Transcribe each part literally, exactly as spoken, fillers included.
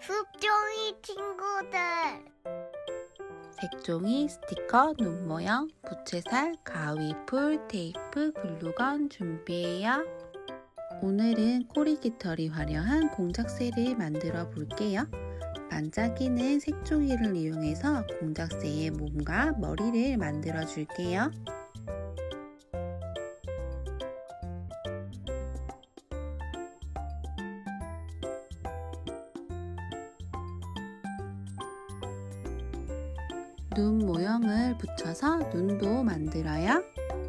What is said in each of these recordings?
숲종이 친구들. 색종이, 스티커, 눈 모양, 부채살, 가위, 풀, 테이프, 글루건 준비해요. 오늘은 꼬리 깃털이 화려한 공작새를 만들어 볼게요. 반짝이는 색종이를 이용해서 공작새의 몸과 머리를 만들어 줄게요. 눈 모형을 붙여서 눈도 만들어요.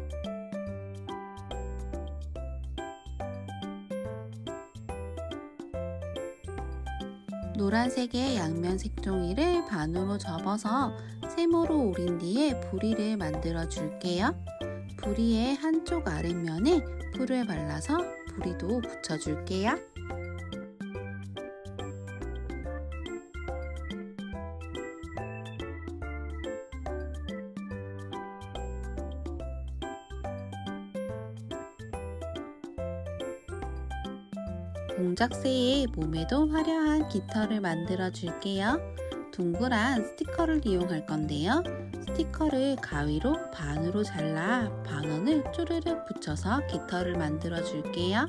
노란색의 양면 색종이를 반으로 접어서 세모로 오린 뒤에 부리를 만들어 줄게요. 부리의 한쪽 아랫면에 풀을 발라서 부리도 붙여 줄게요. 공작새의 몸에도 화려한 깃털을 만들어 줄게요. 둥그란 스티커를 이용할 건데요. 스티커를 가위로 반으로 잘라 반원을 쪼르륵 붙여서 깃털을 만들어 줄게요.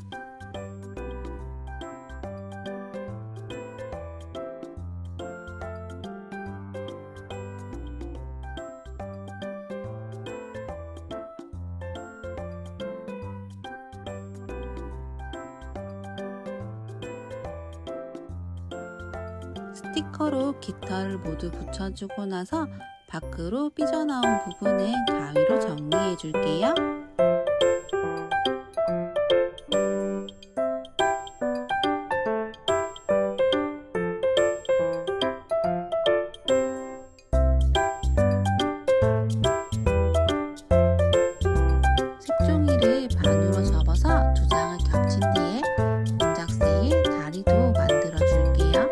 스티커로 깃털을 모두 붙여주고 나서 밖으로 삐져나온 부분은 가위로 정리해 줄게요. 색종이를 반으로 접어서 두 장을 겹친 뒤에 공작새의 다리도 만들어 줄게요.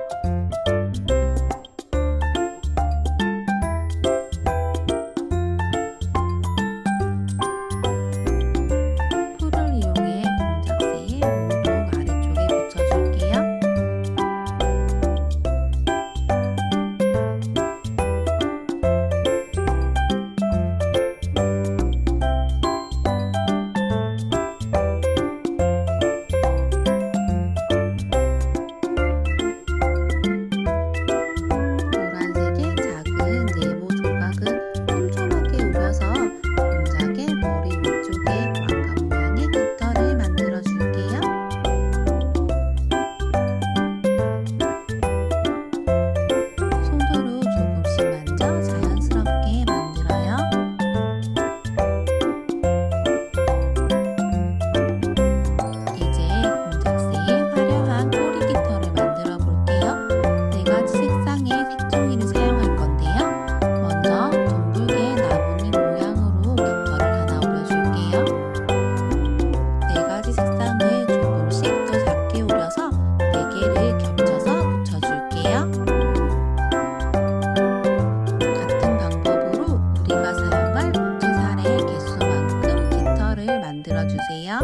만들어주세요.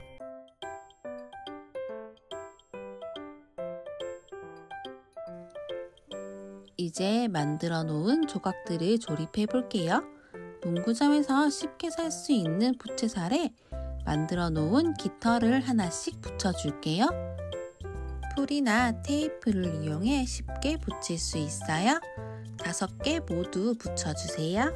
이제 만들어 놓은 조각들을 조립해 볼게요. 문구점에서 쉽게 살 수 있는 부채살에 만들어 놓은 깃털을 하나씩 붙여줄게요. 풀이나 테이프를 이용해 쉽게 붙일 수 있어요. 다섯 개 모두 붙여주세요.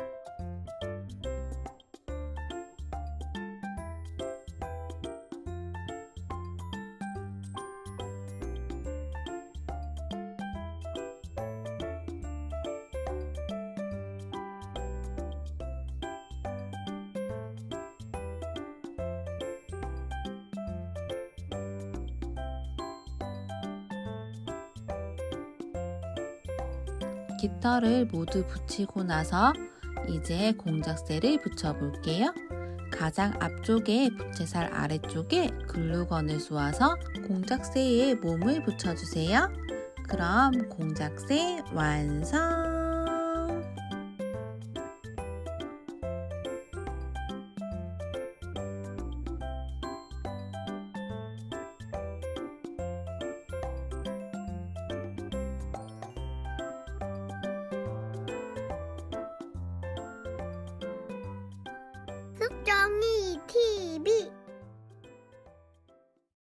깃털을 모두 붙이고 나서 이제 공작새를 붙여볼게요. 가장 앞쪽에 부채살 아래쪽에 글루건을 쏘아서 공작새의 몸을 붙여주세요. 그럼 공작새 완성!